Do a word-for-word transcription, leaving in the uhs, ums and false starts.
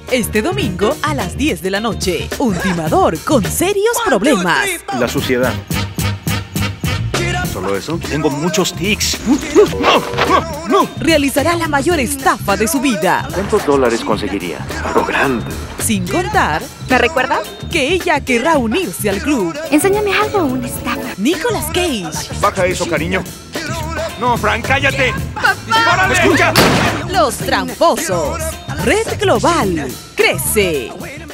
Este domingo a las diez de la noche, un timador con serios problemas. La suciedad. ¿Solo eso? Tengo muchos tics. ¡No! ¡No! ¡No! Realizará la mayor estafa de su vida. ¿Cuántos dólares conseguiría? Algo grande. Sin contar... ¿Me recuerdas? Que ella querrá unirse al club. Enséñame algo, una estafa. Nicolas Cage. Baja eso, cariño. No, Frank, cállate. ¡Papá! ¡Escucha! Los tramposos. Red Global. Crece.